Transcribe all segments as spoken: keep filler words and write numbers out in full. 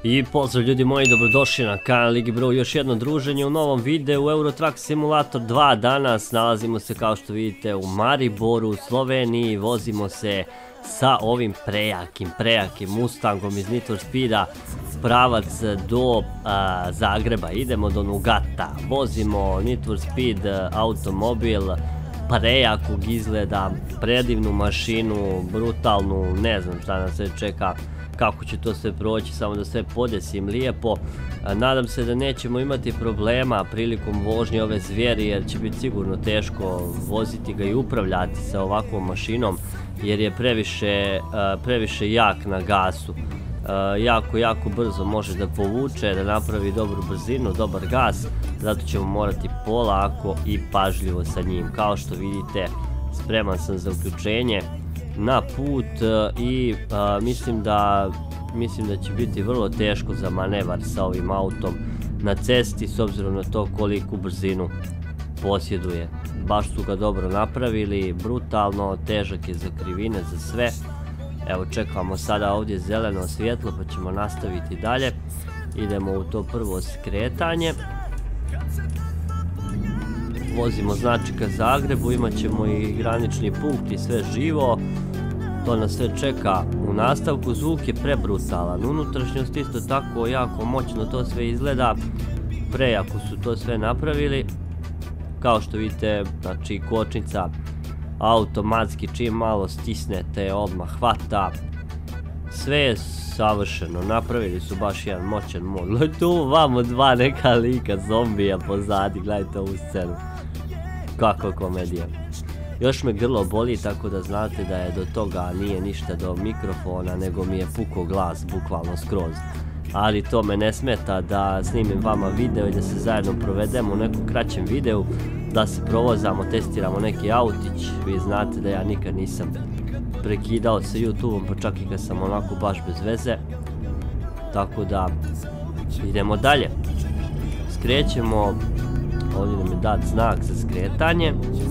I pozdrav ljudi moji, dobrodošli na kanal Ligi Bro, još jedno druženje u novom videu Euro Truck Simulator dva. Danas nalazimo se, kao što vidite, u Mariboru, u Sloveniji. Vozimo se sa ovim prejakim, prejakim Mustangom iz Need for Speeda, pravac do a, Zagreba. Idemo do Nugata, vozimo Need for Speed automobil prejakog izgleda, predivnu mašinu, brutalnu, ne znam šta nas sve čeka, kako će to sve proći, samo da sve podesim lijepo. Nadam se da nećemo imati problema prilikom vožnje ove zvijeri, jer će biti sigurno teško voziti ga i upravljati sa ovakvom mašinom, jer je previše, previše jak na gasu. Jako, jako brzo može da povuče, da napravi dobru brzinu, dobar gas, zato ćemo morati polako i pažljivo sa njim. Kao što vidite, spreman sam za uključenje na put i a, mislim da mislim da će biti vrlo teško za manevar sa ovim autom na cesti, s obzirom na to koliku brzinu posjeduje. Baš su ga dobro napravili, brutalno, težak je za krivine, za sve. Evo, čekamo sada ovdje zeleno svjetlo pa ćemo nastaviti dalje. Idemo u to prvo skretanje. Vozimo znači ka Zagrebu, imat ćemo i granični punkt i sve živo. To nas sve čeka u nastavku. Zvuk je prebrutalan, unutrašnjost isto tako jako moćno to sve izgleda. Prejako su to sve napravili. Kao što vidite, znači kočnica automatski, čim malo stisnete odmah hvata. Sve je savršeno, napravili su baš jedan moćan mod. Gledajte tu vamo dva neka lika zombija pozadi, gledajte ovu scenu. Kakva komedija. Još me grlo boli, tako da znate da je do toga nije ništa do mikrofona, nego mi je pukao glas, bukvalno skroz. Ali to me ne smeta da snimim vama video i da se zajedno provedemo u nekom kraćem videu, da se provozamo, testiramo neki autić. Vi znate da ja nikad nisam prekidao sa YouTubeom, pa čak i kad sam onako baš bez veze. Tako da idemo dalje. Skrećemo, ovdje nam je dat znak za skretanje.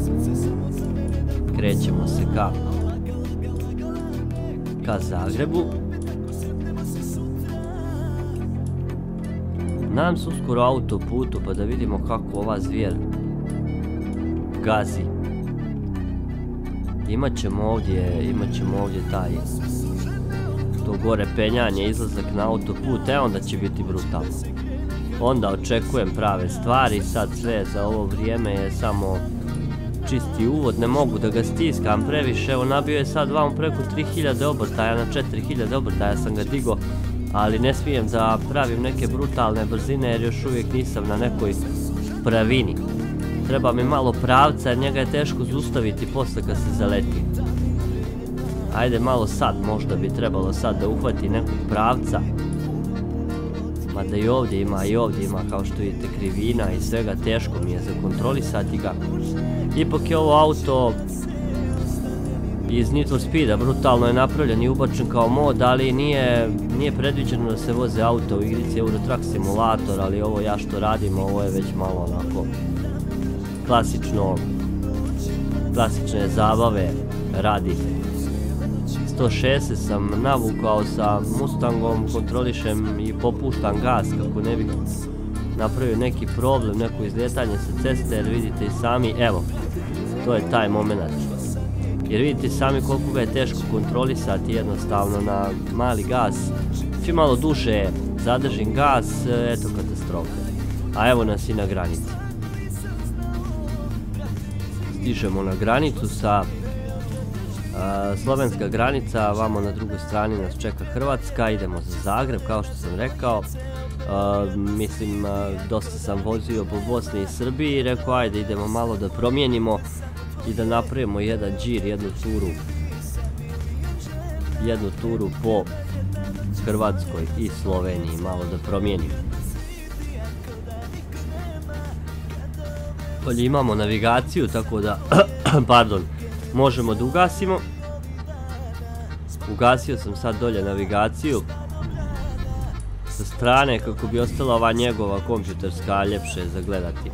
Krećemo se ka, ka Zagrebu. Nadam se uskoro autoputu pa da vidimo kako ova zvijer gazi. Imat ćemo ovdje, imat ćemo ovdje taj to gore penjanje, izlazak na autoput, e onda će biti brutalno. Onda očekujem prave stvari, sad sve za ovo vrijeme je samo čisti uvod, ne mogu da ga stiskam previše. Evo, nabio je sad vam preko tri hiljade obrtaja, na četiri hiljade obrtaja sam ga digo, ali ne smijem da pravim neke brutalne brzine jer još uvijek nisam na nekoj pravini. Treba mi malo pravca jer njega je teško zaustaviti posle kad se zaleti. Ajde malo sad, možda bi trebalo sad da uhvati nekog pravca. Mada i ovdje ima, i ovdje ima, kao što vidite, krivina i svega, teško mi je zakontrolisati ga. Ipak je ovo auto iz Need for Speeda, brutalno je napravljen i ubačen kao mod, ali nije, nije predviđeno da se voze auto u igrici Euro Truck Simulator, ali ovo ja što radim, ovo je već malo onako klasično, klasične zabave radi. sto šezdeset sam navukao sa Mustangom, kontrolišem i popuštam gas kako ne bih napravio neki problem, neko izljetanje sa ceste, jer vidite i sami, evo, to je taj moment. Jer vidite sami koliko ga je teško kontrolisati jednostavno na mali gas. Čim malo duže zadržim gas, eto katastrofa. A evo nas i na granici. Stižemo na granicu sa Uh, slovenska granica, vamo na drugoj strani nas čeka Hrvatska, idemo za Zagreb kao što sam rekao. Uh, mislim, uh, dosta sam vozio po Bosni i Srbiji i rekao ajde idemo malo da promijenimo i da napravimo jedan džir, jednu turu, jednu turu po Hrvatskoj i Sloveniji, malo da promijenimo. Ovdje imamo navigaciju, tako da, pardon, možemo da ugasimo. Ugasio sam sad dolje navigaciju sa strane kako bi ostala ova njegova kompjuterska ljepše za gledati.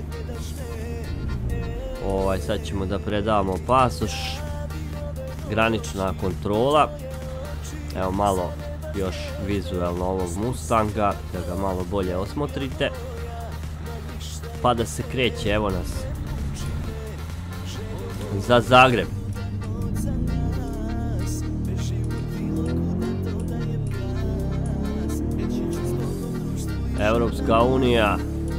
Ovaj, sad ćemo da predavamo pasoš. Granična kontrola. Evo malo još vizualno ovog Mustanga, da ga malo bolje osmotrite. Pa da se kreće, evo nas, za Zagreb. Europska unija.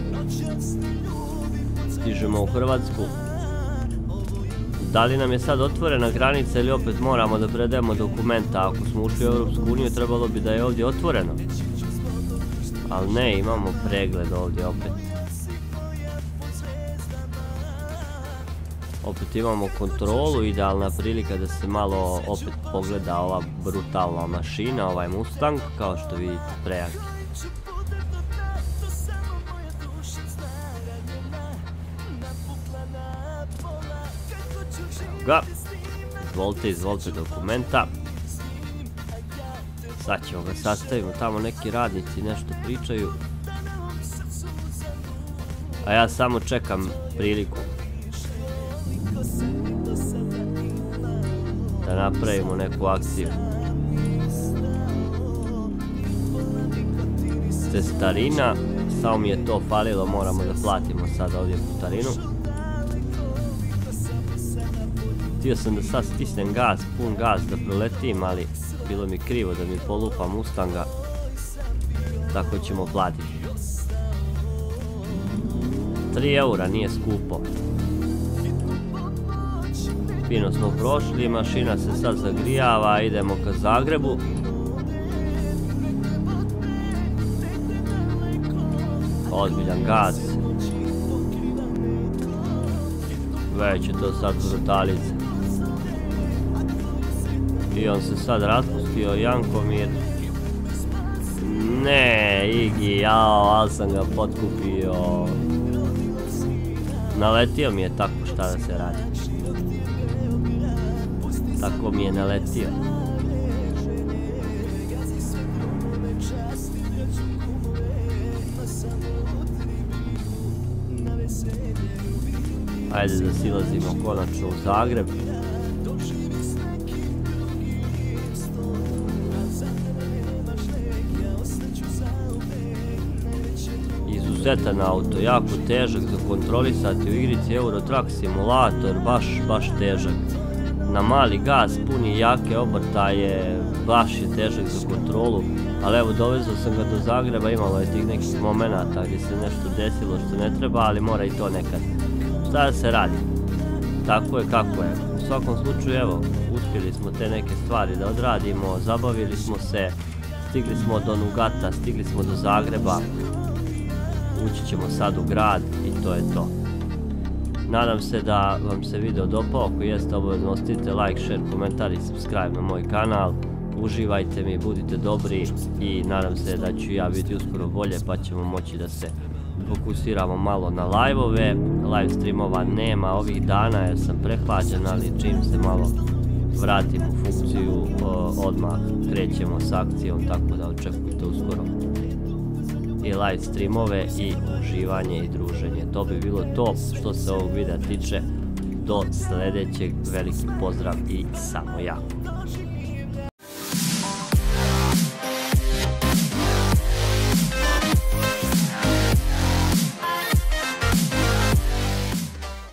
Stižemo u Hrvatsku. Da li nam je sad otvorena granica ili opet moramo da predajemo dokumenta? Ako smo ušli u Europsku uniju, trebalo bi da je ovdje otvoreno. Ali ne, imamo pregled ovdje opet. Opet imamo kontrolu, idealna prilika da se malo opet pogleda ova brutalna mašina, ovaj Mustang, kao što vidite, prejaki. Ga. Izvolite, izvolite dokumenta. Sad ćemo ga sastavimo, tamo neki radnici nešto pričaju. A ja samo čekam priliku da napravimo neku akciju. Cestarina, samo mi je to falilo, moramo da platimo sad ovdje putarinu. Htio sam da sad stisnem gas, pun gas, da proletim, ali bilo mi krivo da mi polupa Mustanga, tako ćemo platiti. tri eura, nije skupo. Fino smo prošli, mašina se sad zagrijava, idemo ka Zagrebu. Ozbiljan gas. Već je to sad brutalica. I on se sad raspustio, Jankomir. Ne, Igi, jao, ali sam ga potkupio. Naletio mi je tako, šta da se radi. Tako mi je naletio. Ajde da silazimo konačno u Zagreb. Izuzetan auto, jako težak za kontrolisati u igrici Euro Truck Simulator, baš, baš težak. Na mali gas, puni jake obrtaje, baš je težak za kontrolu, ali evo dovezao sam ga do Zagreba, imalo je tih nekih momenata gdje se nešto desilo što ne treba, ali mora i to nekad. Šta da se radi? Tako je kako je. U svakom slučaju, evo, uspjeli smo te neke stvari da odradimo, zabavili smo se, stigli smo do Nugata, stigli smo do Zagreba, ući ćemo sad u grad i to je to. Nadam se da vam se video dopao, ako jeste obavezno ostavite like, share, komentar i subscribe na moj kanal. Uživajte mi, budite dobri i nadam se da ću ja biti uskoro bolje pa ćemo moći da se fokusiramo malo na live-ove. Live streamova nema ovih dana jer sam prehlađen, ali čim se malo vratim u funkciju odmah krećemo s akcijom, tako da očekujte uskoro i live streamove i uživanje i druženje. To bi bilo to što se ovog videa tiče. Do sljedećeg, veliki pozdrav i samo ja.